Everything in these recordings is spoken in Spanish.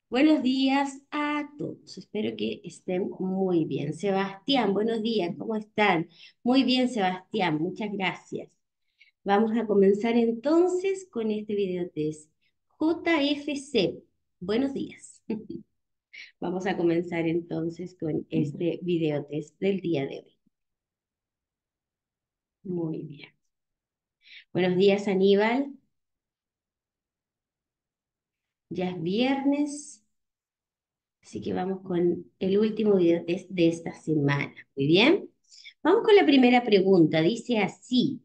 Buenos días a todos. Espero que estén muy bien. Sebastián, buenos días. ¿Cómo están? Muy bien, Sebastián. Muchas gracias. Vamos a comenzar entonces con este video test. JFC. Buenos días. Vamos a comenzar entonces con este video test del día de hoy. Muy bien. Buenos días, Aníbal. Ya es viernes, así que vamos con el último video test de esta semana. Muy bien. Vamos con la primera pregunta. Dice así: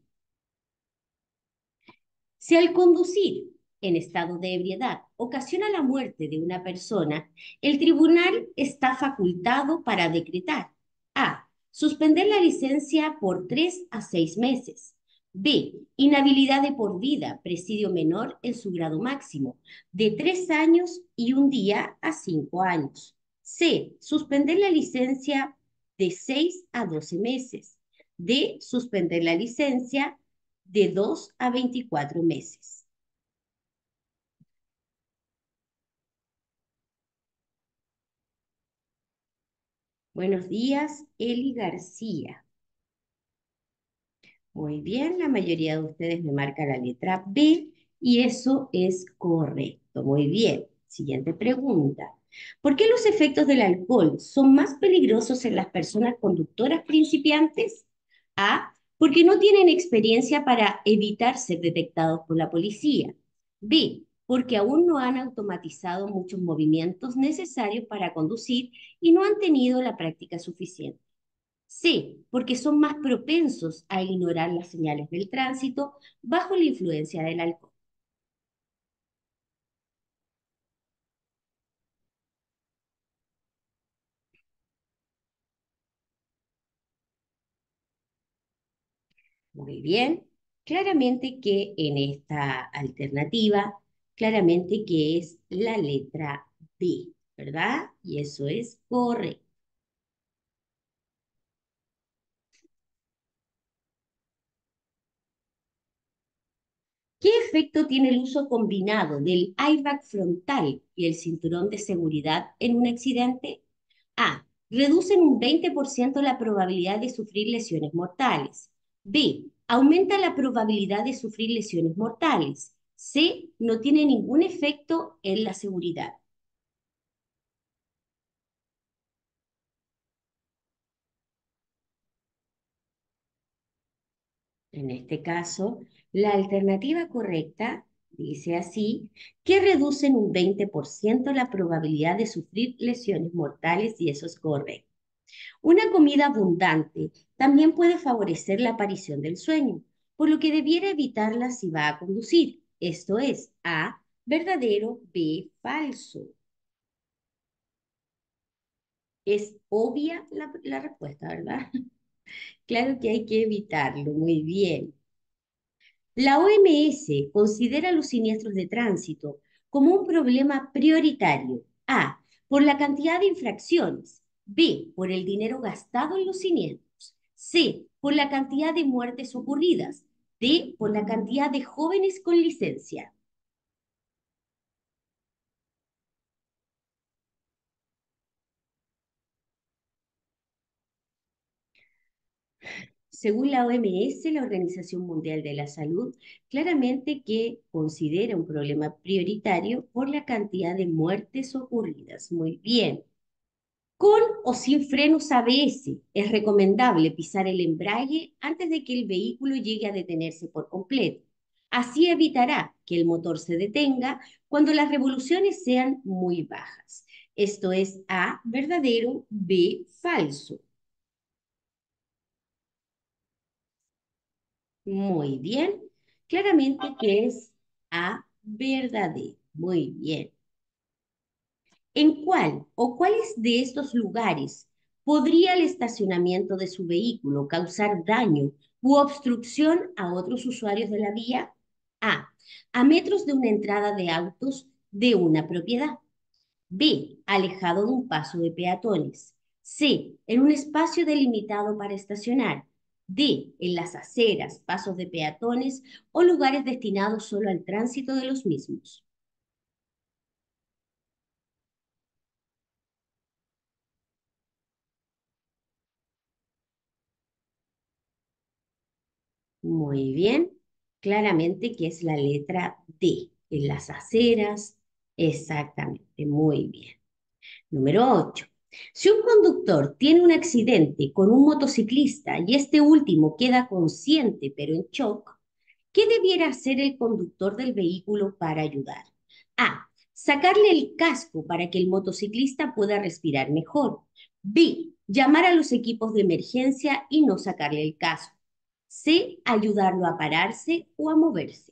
si al conducir en estado de ebriedad ocasiona la muerte de una persona, el tribunal está facultado para decretar: A. Suspender la licencia por 3 a 6 meses. B. Inhabilidad de por vida, presidio menor en su grado máximo, de 3 años y un día a 5 años. C. Suspender la licencia de 6 a 12 meses. D. Suspender la licencia de 2 a 24 meses. Buenos días, Eli García. Muy bien, la mayoría de ustedes me marca la letra B y eso es correcto. Muy bien. Siguiente pregunta. ¿Por qué los efectos del alcohol son más peligrosos en las personas conductoras principiantes? A. Porque no tienen experiencia para evitar ser detectados por la policía. B. Porque aún no han automatizado muchos movimientos necesarios para conducir y no han tenido la práctica suficiente. C, porque son más propensos a ignorar las señales del tránsito bajo la influencia del alcohol. Muy bien. Claramente que en esta alternativa, claramente que es la letra B, ¿verdad? Y eso es correcto. ¿Qué efecto tiene el uso combinado del airbag frontal y el cinturón de seguridad en un accidente? A. Reducen un 20% la probabilidad de sufrir lesiones mortales. B. Aumenta la probabilidad de sufrir lesiones mortales. C. No tiene ningún efecto en la seguridad. En este caso, la alternativa correcta dice así, que reducen un 20% la probabilidad de sufrir lesiones mortales y eso es correcto. Una comida abundante también puede favorecer la aparición del sueño, por lo que debiera evitarla si va a conducir. Esto es A, verdadero; B, falso. Es obvia la respuesta, ¿verdad? Claro que hay que evitarlo. Muy bien. La OMS considera los siniestros de tránsito como un problema prioritario. A, por la cantidad de infracciones. B, por el dinero gastado en los siniestros. C, por la cantidad de muertes ocurridas. D, por la cantidad de jóvenes con licencia. Según la OMS, la Organización Mundial de la Salud, claramente que considera un problema prioritario por la cantidad de muertes ocurridas. Muy bien. Con o sin frenos ABS, es recomendable pisar el embrague antes de que el vehículo llegue a detenerse por completo. Así evitará que el motor se detenga cuando las revoluciones sean muy bajas. Esto es A, verdadero; B, falso. Muy bien. Claramente que es A, verdadero. Muy bien. ¿En cuál o cuáles de estos lugares podría el estacionamiento de su vehículo causar daño u obstrucción a otros usuarios de la vía? A. A metros de una entrada de autos de una propiedad. B. Alejado de un paso de peatones. C. En un espacio delimitado para estacionar. D. En las aceras, pasos de peatones o lugares destinados solo al tránsito de los mismos. Muy bien. Claramente que es la letra D, en las aceras. Exactamente, muy bien. Número 8. Si un conductor tiene un accidente con un motociclista y este último queda consciente pero en shock, ¿qué debiera hacer el conductor del vehículo para ayudar? A. Sacarle el casco para que el motociclista pueda respirar mejor. B. Llamar a los equipos de emergencia y no sacarle el casco. C. Ayudarlo a pararse o a moverse.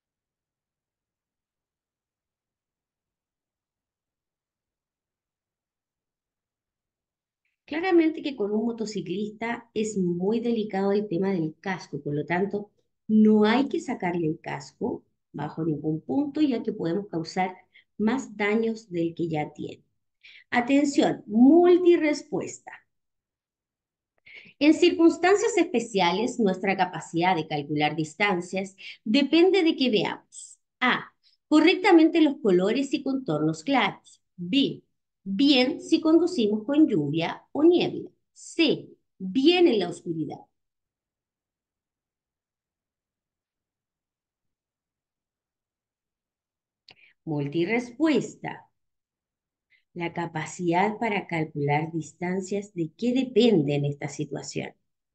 Claramente que con un motociclista es muy delicado el tema del casco, por lo tanto, no hay que sacarle el casco bajo ningún punto, ya que podemos causar más daños del que ya tiene. Atención, multirespuesta. En circunstancias especiales, nuestra capacidad de calcular distancias depende de que veamos A. Correctamente los colores y contornos claros. B. Bien si conducimos con lluvia o niebla. C. Bien en la oscuridad. Multirespuesta. La capacidad para calcular distancias, ¿de qué depende en esta situación?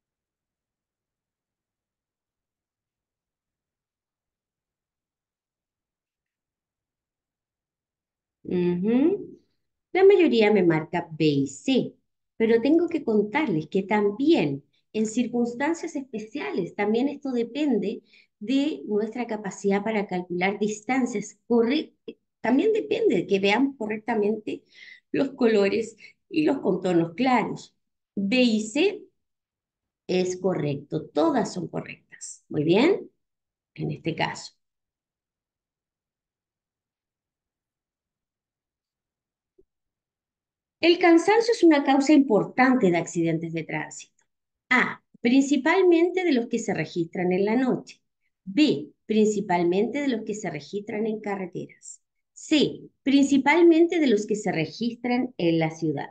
Ujú. La mayoría me marca B y C, pero tengo que contarles que también en circunstancias especiales, también esto depende de nuestra capacidad para calcular distancias. También depende de que veamos correctamente los colores y los contornos claros. B y C es correcto, todas son correctas. Muy bien, en este caso. El cansancio es una causa importante de accidentes de tránsito. A. Principalmente de los que se registran en la noche. B. Principalmente de los que se registran en carreteras. C. Principalmente de los que se registran en la ciudad.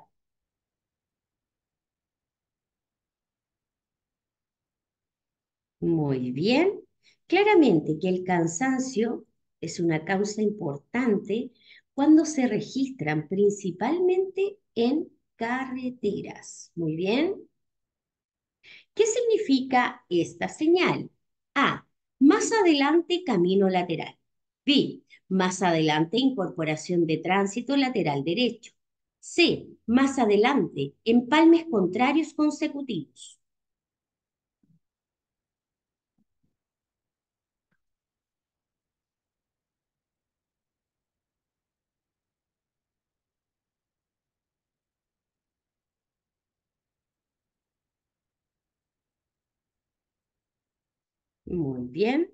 Muy bien. Claramente que el cansancio es una causa importante cuando se registran principalmente en carreteras. Muy bien. ¿Qué significa esta señal? A. Más adelante camino lateral. B. Más adelante incorporación de tránsito lateral derecho. C. Más adelante empalmes contrarios consecutivos. Muy bien.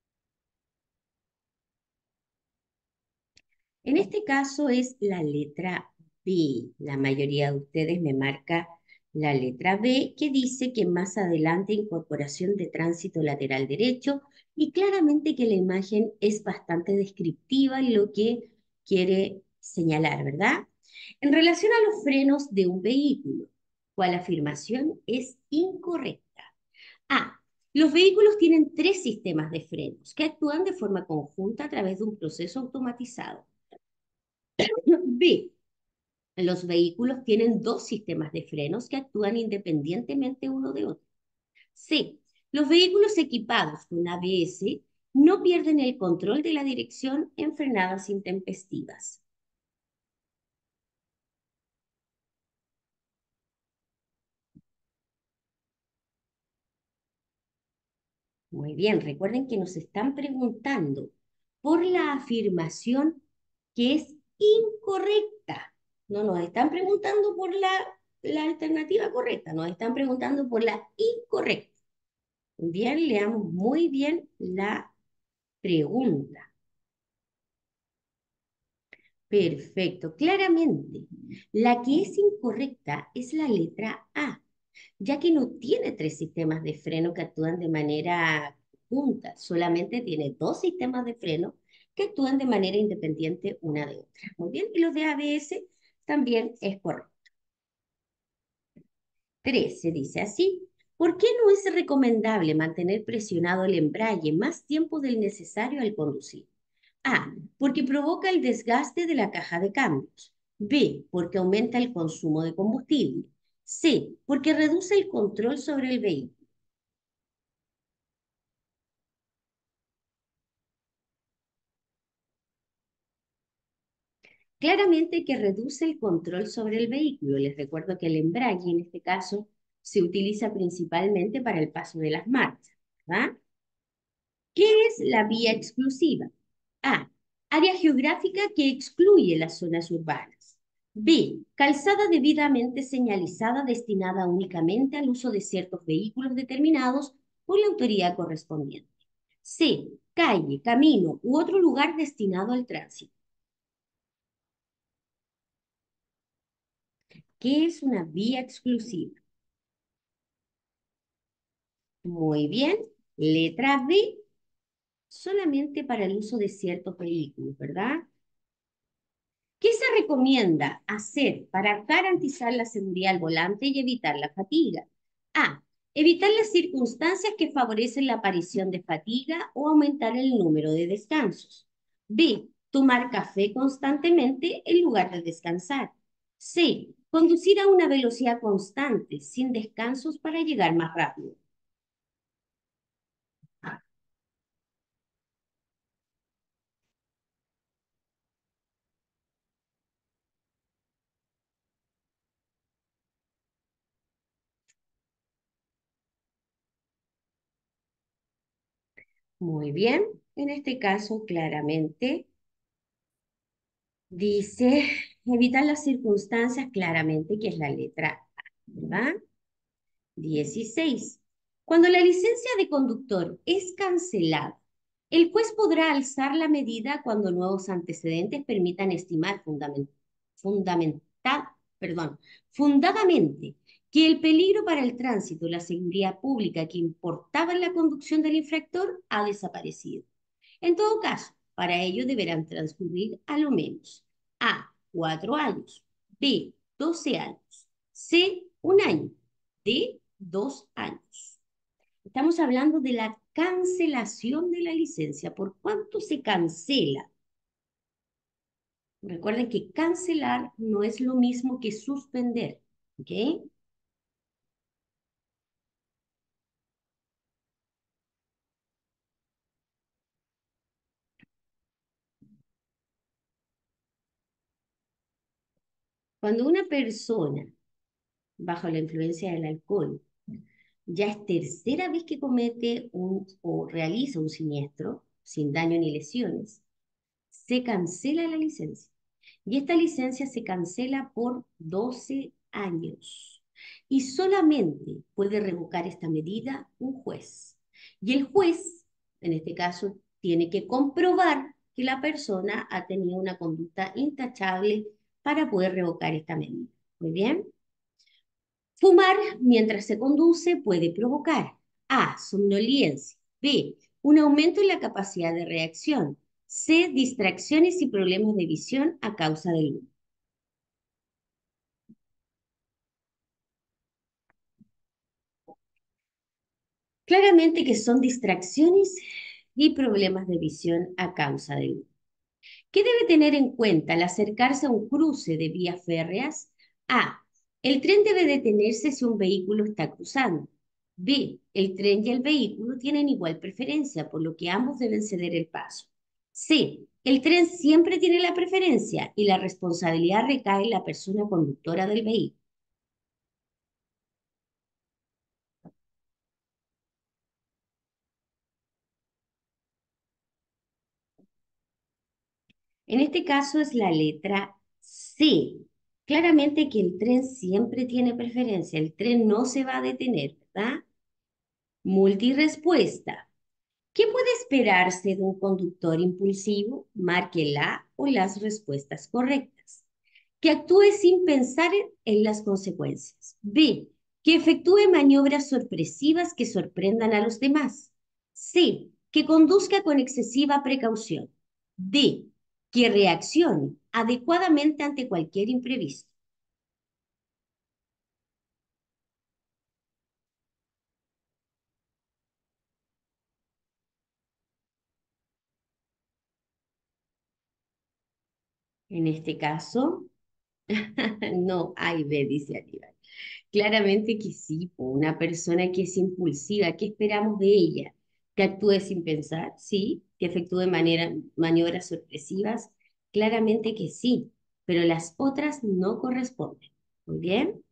En este caso es la letra B. La mayoría de ustedes me marca la letra B, que dice que más adelante incorporación de tránsito lateral derecho, y claramente que la imagen es bastante descriptiva en lo que quiere señalar, ¿verdad? En relación a los frenos de un vehículo, ¿cuál afirmación es incorrecta? A. Los vehículos tienen tres sistemas de frenos que actúan de forma conjunta a través de un proceso automatizado. B. Los vehículos tienen dos sistemas de frenos que actúan independientemente uno de otro. C. Los vehículos equipados con ABS no pierden el control de la dirección en frenadas intempestivas. Muy bien, recuerden que nos están preguntando por la afirmación que es incorrecta. No nos están preguntando por la alternativa correcta, nos están preguntando por la incorrecta. Bien, leamos muy bien la pregunta. Perfecto, claramente. La que es incorrecta es la letra A, ya que no tiene tres sistemas de freno que actúan de manera junta, solamente tiene dos sistemas de freno que actúan de manera independiente una de otra. Muy bien, y los de ABS también es correcto. 13 dice así. ¿Por qué no es recomendable mantener presionado el embrague más tiempo del necesario al conducir? A, porque provoca el desgaste de la caja de cambios. B, porque aumenta el consumo de combustible. C, porque reduce el control sobre el vehículo. Claramente que reduce el control sobre el vehículo. Les recuerdo que el embrague en este caso se utiliza principalmente para el paso de las marchas, ¿verdad? ¿Qué es la vía exclusiva? A. Área geográfica que excluye las zonas urbanas. B. Calzada debidamente señalizada destinada únicamente al uso de ciertos vehículos determinados por la autoridad correspondiente. C. Calle, camino u otro lugar destinado al tránsito. ¿Qué es una vía exclusiva? Muy bien. Letra B. Solamente para el uso de ciertos vehículos, ¿verdad? ¿Qué se recomienda hacer para garantizar la seguridad al volante y evitar la fatiga? A. Evitar las circunstancias que favorecen la aparición de fatiga o aumentar el número de descansos. B. Tomar café constantemente en lugar de descansar. C. Conducir a una velocidad constante, sin descansos para llegar más rápido. Muy bien. En este caso, claramente dice evitar las circunstancias, claramente, que es la letra A, ¿verdad? 16. Cuando la licencia de conductor es cancelada, el juez podrá alzar la medida cuando nuevos antecedentes permitan estimar fundamenta- perdón, fundadamente que el peligro para el tránsito y la seguridad pública que importaba en la conducción del infractor ha desaparecido. En todo caso, para ello deberán transcurrir a lo menos A, 4 años, B, 12 años, C, 1 año, D, 2 años. Estamos hablando de la cancelación de la licencia. ¿Por cuánto se cancela? Recuerden que cancelar no es lo mismo que suspender, ¿ok? Cuando una persona bajo la influencia del alcohol ya es tercera vez que comete o realiza un siniestro sin daño ni lesiones, se cancela la licencia. Y esta licencia se cancela por 12 años. Y solamente puede revocar esta medida un juez. Y el juez, en este caso, tiene que comprobar que la persona ha tenido una conducta intachable para poder revocar esta medida. Muy bien. Fumar mientras se conduce puede provocar A. Somnolencia. B. Un aumento en la capacidad de reacción. C. Distracciones y problemas de visión a causa del humo. Claramente que son distracciones y problemas de visión a causa del humo. ¿Qué debe tener en cuenta al acercarse a un cruce de vías férreas? A. El tren debe detenerse si un vehículo está cruzando. B. El tren y el vehículo tienen igual preferencia, por lo que ambos deben ceder el paso. C. El tren siempre tiene la preferencia y la responsabilidad recae en la persona conductora del vehículo. En este caso es la letra C. Claramente que el tren siempre tiene preferencia, el tren no se va a detener, ¿verdad? Multirespuesta. ¿Qué puede esperarse de un conductor impulsivo? Marque la o las respuestas correctas. Que actúe sin pensar en las consecuencias. B. Que efectúe maniobras sorpresivas que sorprendan a los demás. C. Que conduzca con excesiva precaución. D. Que reaccione adecuadamente ante cualquier imprevisto. En este caso, no hay B, dice Aníbal. Claramente que sí, po, una persona que es impulsiva, ¿qué esperamos de ella? Que actúe sin pensar, sí, que efectúe maniobras sorpresivas, claramente que sí, pero las otras no corresponden. Muy bien.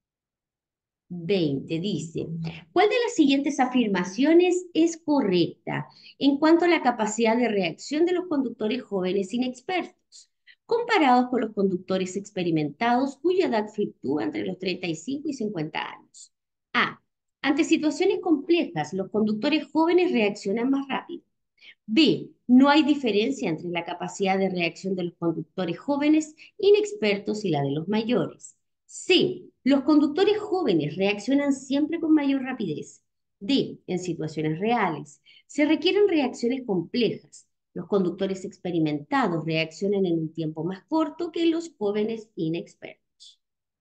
20 dice, ¿cuál de las siguientes afirmaciones es correcta en cuanto a la capacidad de reacción de los conductores jóvenes inexpertos, comparados con los conductores experimentados cuya edad fluctúa entre los 35 y 50 años? A. Ante situaciones complejas, los conductores jóvenes reaccionan más rápido. B. No hay diferencia entre la capacidad de reacción de los conductores jóvenes inexpertos y la de los mayores. C. Los conductores jóvenes reaccionan siempre con mayor rapidez. D. En situaciones reales. Se requieren reacciones complejas. Los conductores experimentados reaccionan en un tiempo más corto que los jóvenes inexpertos.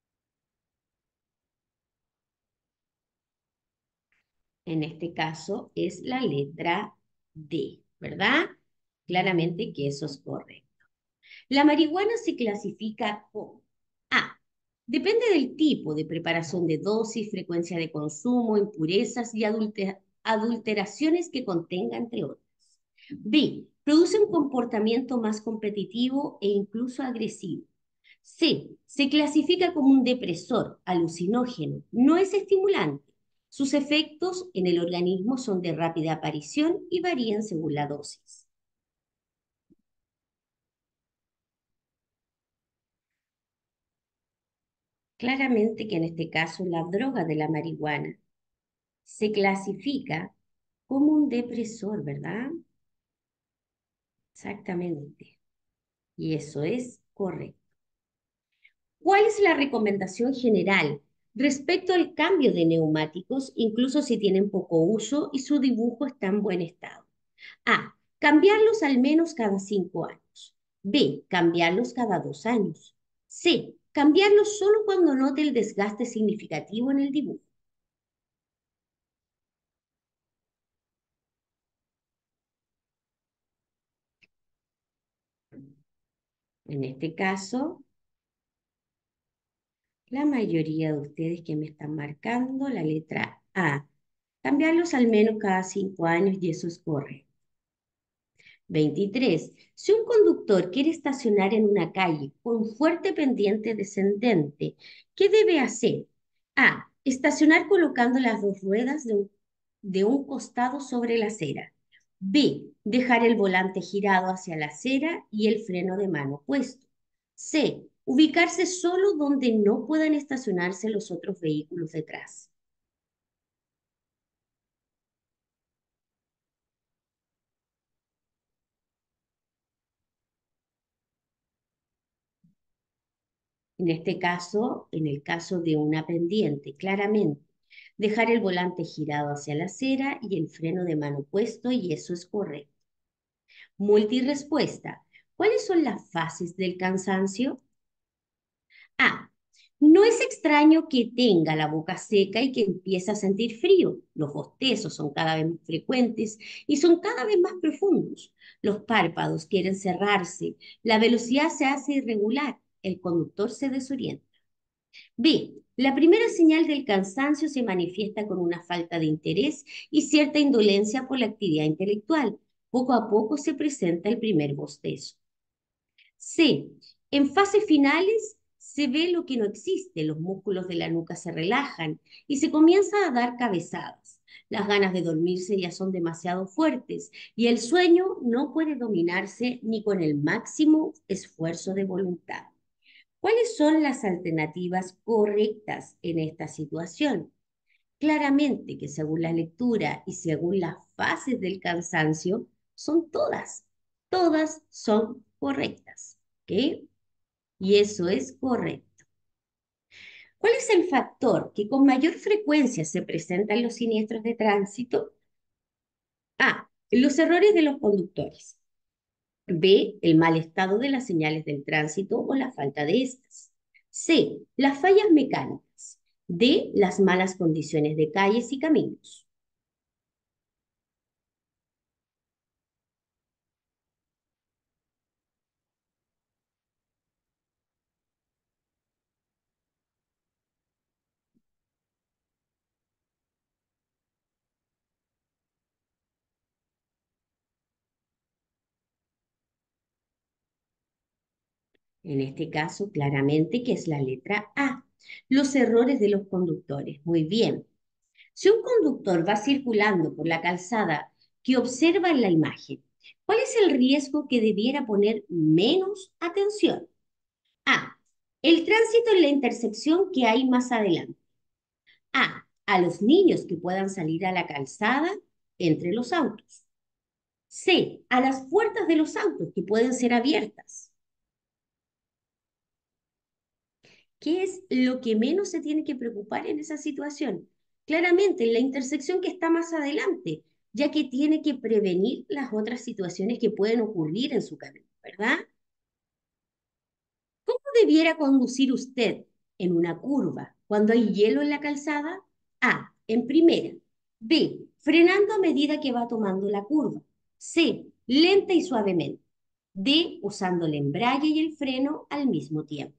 En este caso es la letra D, ¿verdad? Claramente que eso es correcto. La marihuana se clasifica como A. Depende del tipo de preparación de dosis, frecuencia de consumo, impurezas y adulteraciones que contenga, entre otras. B. Produce un comportamiento más competitivo e incluso agresivo. C. Se clasifica como un depresor, alucinógeno, no es estimulante. Sus efectos en el organismo son de rápida aparición y varían según la dosis. Claramente que en este caso la droga de la marihuana se clasifica como un depresor, ¿verdad? Exactamente. Y eso es correcto. ¿Cuál es la recomendación general respecto al cambio de neumáticos, incluso si tienen poco uso y su dibujo está en buen estado? A. Cambiarlos al menos cada 5 años. B. Cambiarlos cada 2 años. C. Cambiarlos solo cuando note el desgaste significativo en el dibujo. En este caso, la mayoría de ustedes que me están marcando la letra A. Cambiarlos al menos cada 5 años y eso es correcto. 23. Si un conductor quiere estacionar en una calle con fuerte pendiente descendente, ¿qué debe hacer? A. Estacionar colocando las dos ruedas de un costado sobre la acera. B. Dejar el volante girado hacia la acera y el freno de mano puesto. C. Ubicarse solo donde no puedan estacionarse los otros vehículos detrás. En este caso, en el caso de una pendiente, claramente, dejar el volante girado hacia la acera y el freno de mano puesto, y eso es correcto. Multirespuesta. ¿Cuáles son las fases del cansancio? A. No es extraño que tenga la boca seca y que empiece a sentir frío. Los bostezos son cada vez más frecuentes y son cada vez más profundos. Los párpados quieren cerrarse, la velocidad se hace irregular, el conductor se desorienta. B. La primera señal del cansancio se manifiesta con una falta de interés y cierta indolencia por la actividad intelectual. Poco a poco se presenta el primer bostezo. C. En fases finales se ve lo que no existe, los músculos de la nuca se relajan y se comienza a dar cabezadas. Las ganas de dormirse ya son demasiado fuertes y el sueño no puede dominarse ni con el máximo esfuerzo de voluntad. ¿Cuáles son las alternativas correctas en esta situación? Claramente que según la lectura y según las fases del cansancio, son todas son correctas. ¿Ok? Y eso es correcto. ¿Cuál es el factor que con mayor frecuencia se presenta en los siniestros de tránsito? A. Los errores de los conductores. B. El mal estado de las señales del tránsito o la falta de estas. C. Las fallas mecánicas. D. Las malas condiciones de calles y caminos. En este caso, claramente que es la letra A. Los errores de los conductores. Muy bien. Si un conductor va circulando por la calzada que observa en la imagen, ¿cuál es el riesgo que debiera poner menos atención? A. El tránsito en la intersección que hay más adelante. A. A los niños que puedan salir a la calzada entre los autos. C. A las puertas de los autos que pueden ser abiertas. ¿Qué es lo que menos se tiene que preocupar en esa situación? Claramente, la intersección que está más adelante, ya que tiene que prevenir las otras situaciones que pueden ocurrir en su camino, ¿verdad? ¿Cómo debiera conducir usted en una curva cuando hay hielo en la calzada? A, en primera. B, frenando a medida que va tomando la curva. C, lenta y suavemente. D, usando el embrague y el freno al mismo tiempo.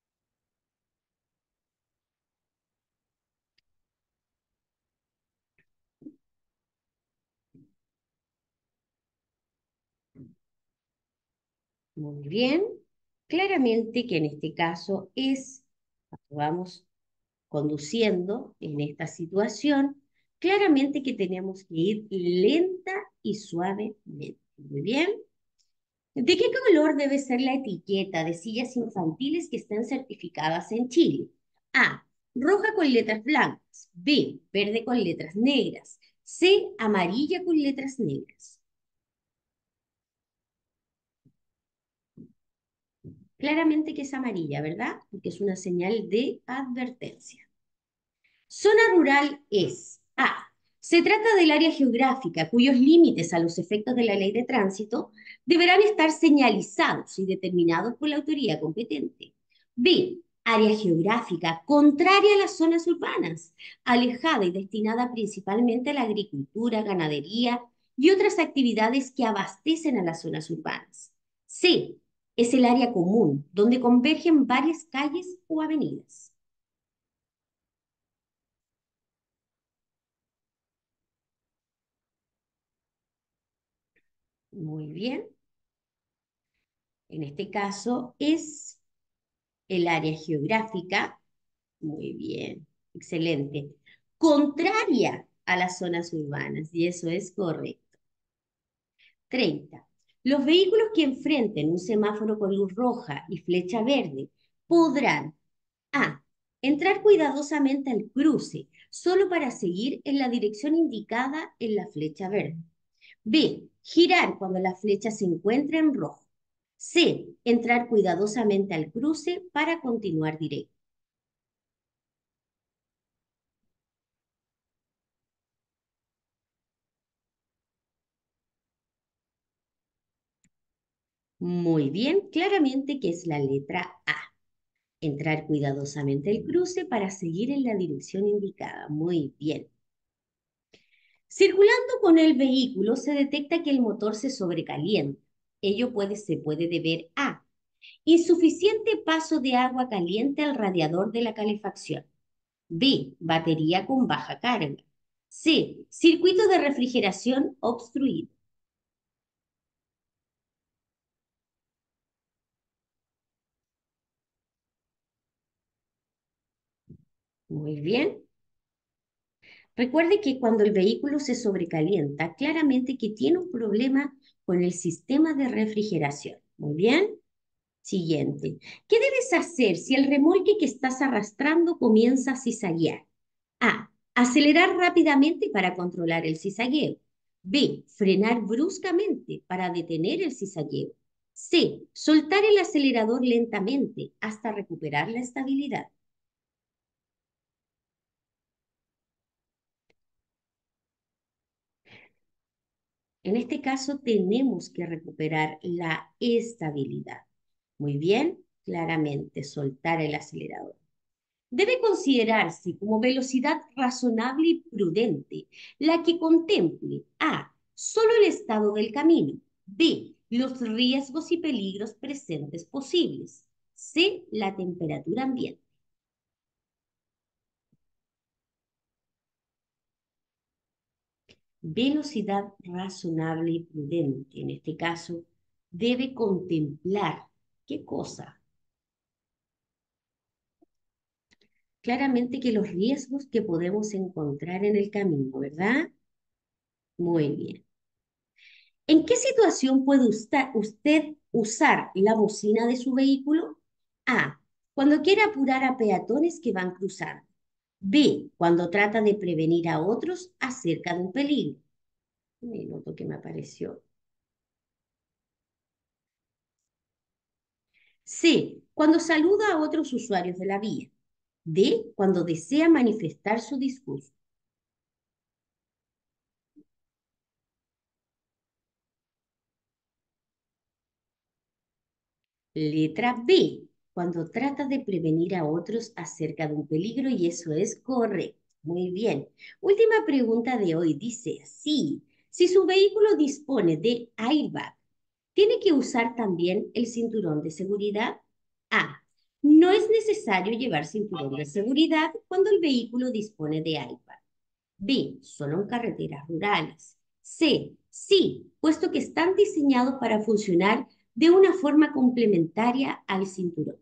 Muy bien. Claramente que en este caso es, cuando vamos conduciendo en esta situación, claramente que tenemos que ir lenta y suavemente. Muy bien. ¿De qué color debe ser la etiqueta de sillas infantiles que estén certificadas en Chile? A, roja con letras blancas. B, verde con letras negras. C, amarilla con letras negras. Claramente que es amarilla, ¿verdad? Porque es una señal de advertencia. Zona rural es A. Se trata del área geográfica cuyos límites a los efectos de la ley de tránsito deberán estar señalizados y determinados por la autoridad competente. B. Área geográfica contraria a las zonas urbanas, alejada y destinada principalmente a la agricultura, ganadería y otras actividades que abastecen a las zonas urbanas. C. Es el área común, donde convergen varias calles o avenidas. Muy bien. En este caso es el área geográfica, muy bien, excelente, contraria a las zonas urbanas, y eso es correcto. 30. Los vehículos que enfrenten un semáforo con luz roja y flecha verde podrán A. Entrar cuidadosamente al cruce, solo para seguir en la dirección indicada en la flecha verde. B. Girar cuando la flecha se encuentre en rojo. C. Entrar cuidadosamente al cruce para continuar directo. Muy bien, claramente que es la letra A. Entrar cuidadosamente al cruce para seguir en la dirección indicada. Muy bien. Circulando con el vehículo se detecta que el motor se sobrecalienta. Se puede deber a insuficiente paso de agua caliente al radiador de la calefacción. B. Batería con baja carga. C. Circuito de refrigeración obstruido. Muy bien. Recuerde que cuando el vehículo se sobrecalienta, claramente que tiene un problema con el sistema de refrigeración. Muy bien. Siguiente. ¿Qué debes hacer si el remolque que estás arrastrando comienza a cizaguear? A. Acelerar rápidamente para controlar el cizagueo. B. Frenar bruscamente para detener el cizagueo. C. Soltar el acelerador lentamente hasta recuperar la estabilidad. En este caso tenemos que recuperar la estabilidad. Muy bien, claramente soltar el acelerador. Debe considerarse como velocidad razonable y prudente, la que contemple A. Solo el estado del camino. B. Los riesgos y peligros presentes posibles. C. La temperatura ambiente. Velocidad razonable y prudente, en este caso, debe contemplar, ¿qué cosa? claramente que los riesgos que podemos encontrar en el camino, ¿verdad? Muy bien. ¿En qué situación puede usted usar la bocina de su vehículo? A. Cuando quiere apurar a peatones que van cruzando. B. Cuando trata de prevenir a otros acerca de un peligro. Un minuto que me apareció. C. Cuando saluda a otros usuarios de la vía. D. Cuando desea manifestar su disgusto. Letra B, cuando trata de prevenir a otros acerca de un peligro y eso es correcto. Muy bien. Última pregunta de hoy dice así, si su vehículo dispone de airbag, ¿tiene que usar también el cinturón de seguridad? A. No es necesario llevar cinturón de seguridad cuando el vehículo dispone de airbag. B. Solo en carreteras rurales. C. Sí, puesto que están diseñados para funcionar de una forma complementaria al cinturón.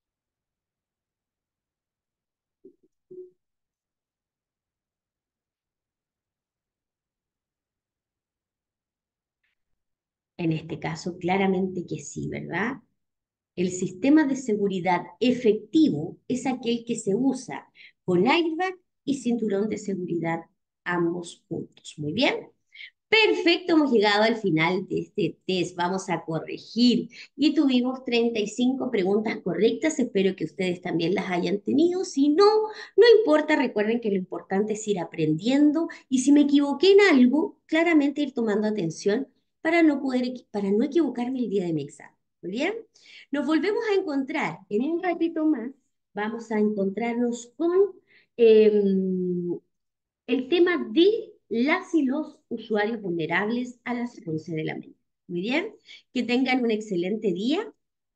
En este caso, claramente que sí, ¿verdad? El sistema de seguridad efectivo es aquel que se usa con airbag y cinturón de seguridad ambos juntos. Muy bien. Perfecto, hemos llegado al final de este test. Vamos a corregir y tuvimos 35 preguntas correctas. Espero que ustedes también las hayan tenido. Si no, no importa. Recuerden que lo importante es ir aprendiendo y si me equivoqué en algo, claramente ir tomando atención para no equivocarme el día de mi examen. Muy bien. Nos volvemos a encontrar en un ratito más. Vamos a encontrarnos con el tema de las y los usuarios vulnerables a las 11 de la mañana. Muy bien, que tengan un excelente día.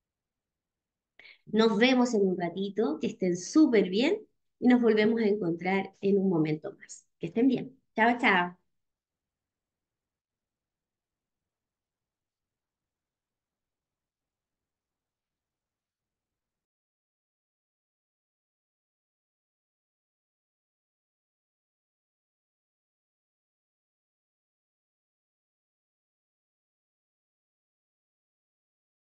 Nos vemos en un ratito, que estén súper bien y nos volvemos a encontrar en un momento más. Que estén bien. Chao, chao.